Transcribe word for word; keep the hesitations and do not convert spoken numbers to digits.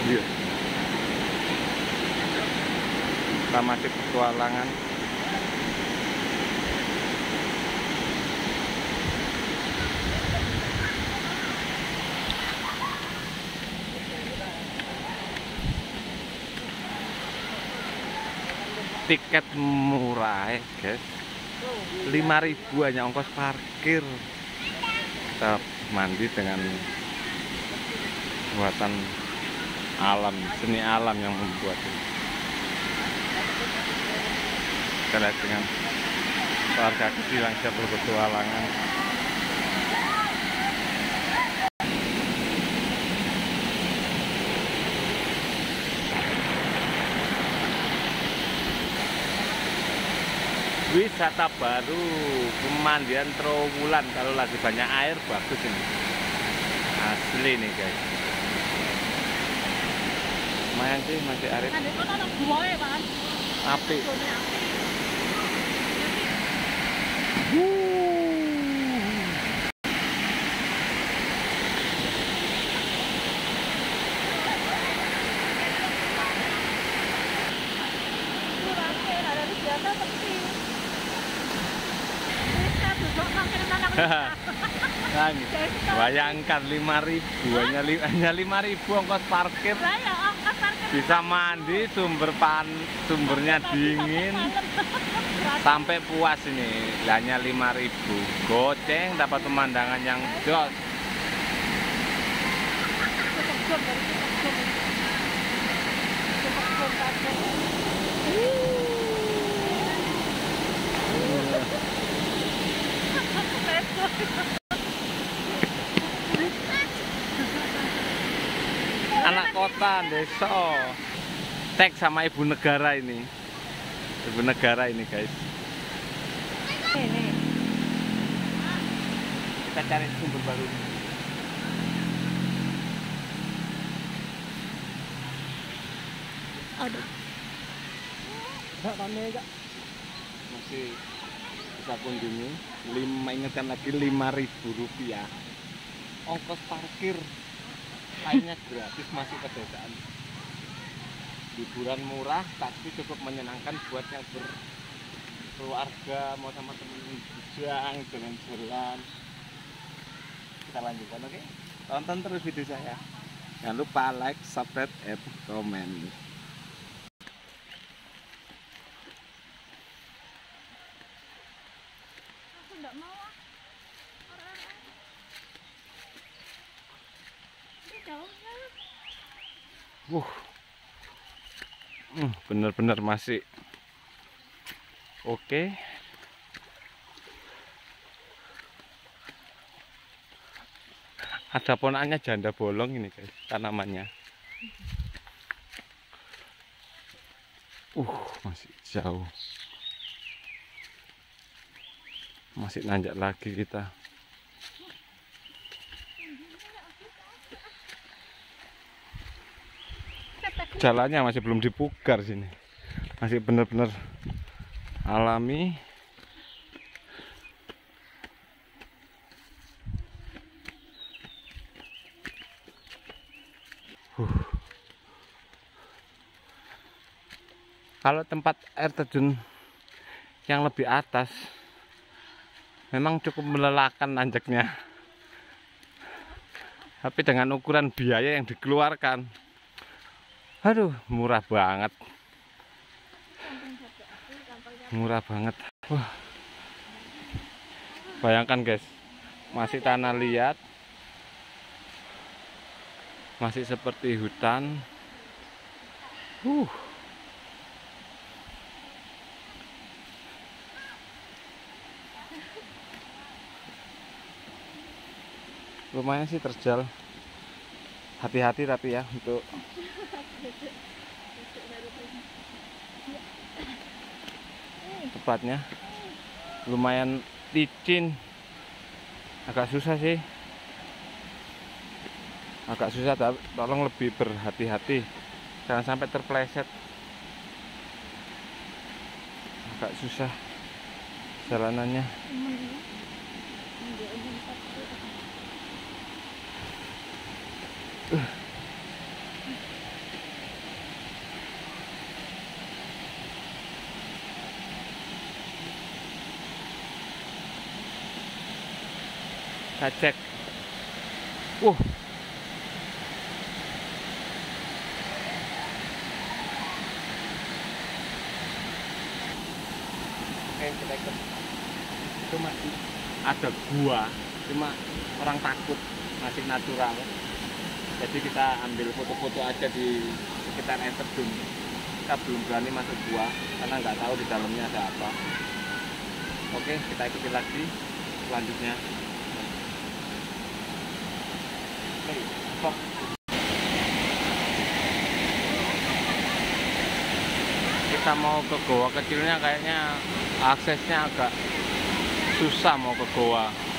Iya. Kita masih petualangan. Tiket murah ya guys, lima ribu hanya ongkos parkir. Kita mandi dengan buatan alam, seni alam yang membuat ini. Kita lihat dengan keluarga kecil yang siap berpetualangan. Wisata baru pemandian Trowulan, kalau lagi banyak air bagus ini, asli nih guys. Lumayan sih, masih air. Api. Bayangkan lima ribu, hanya, li, hanya lima ribu ongkos parkir. Bisa mandi, sumber pan, sumbernya dingin, sampai puas ini. Hanya lima ribu, goceng dapat pemandangan yang jos. Anak kota, desa, teks sama ibu negara ini, ibu negara ini guys. Kita cari sumber baru. Aduh. Masih bisa kunjungi. Lima, ingatkan lagi lima ribu rupiah. Ongkos parkir. Lainnya gratis, masih pedesaan. Hiburan murah tapi cukup menyenangkan buat yang berkeluarga, mau sama temen bujang, dengan jalan. Kita lanjutkan, oke? Tonton terus video saya. Jangan lupa like, subscribe, and comment. Aku enggak mau. Wuh, hmm, bener-bener masih oke. Ada ponaknya janda bolong ini guys, tanamannya. Uh, masih jauh. Masih nanjak lagi kita. Jalannya masih belum dipugar sini, masih benar-benar alami. Uh. Kalau tempat air terjun yang lebih atas, memang cukup melelahkan nanjaknya. Tapi dengan ukuran biaya yang dikeluarkan, aduh, murah banget. Murah banget. Wah. Bayangkan guys, masih tanah liat, masih seperti hutan. Uh. Lumayan sih terjal. Hati-hati tapi ya untuk tepatnya. Lumayan licin, agak susah sih, agak susah. Tolong lebih berhati-hati, jangan sampai terpleset. Agak susah jalanannya. Uh. Kita cek. Uh. Oke, kita ikut. Itu masih ada gua, cuma orang takut, masih natural. Jadi kita ambil foto-foto aja di sekitar air terjun. Kita belum berani masuk gua karena nggak tahu di dalamnya ada apa. Oke, kita ikuti lagi selanjutnya. Oke, stop. Kita mau ke goa kecilnya, kayaknya aksesnya agak susah mau ke goa.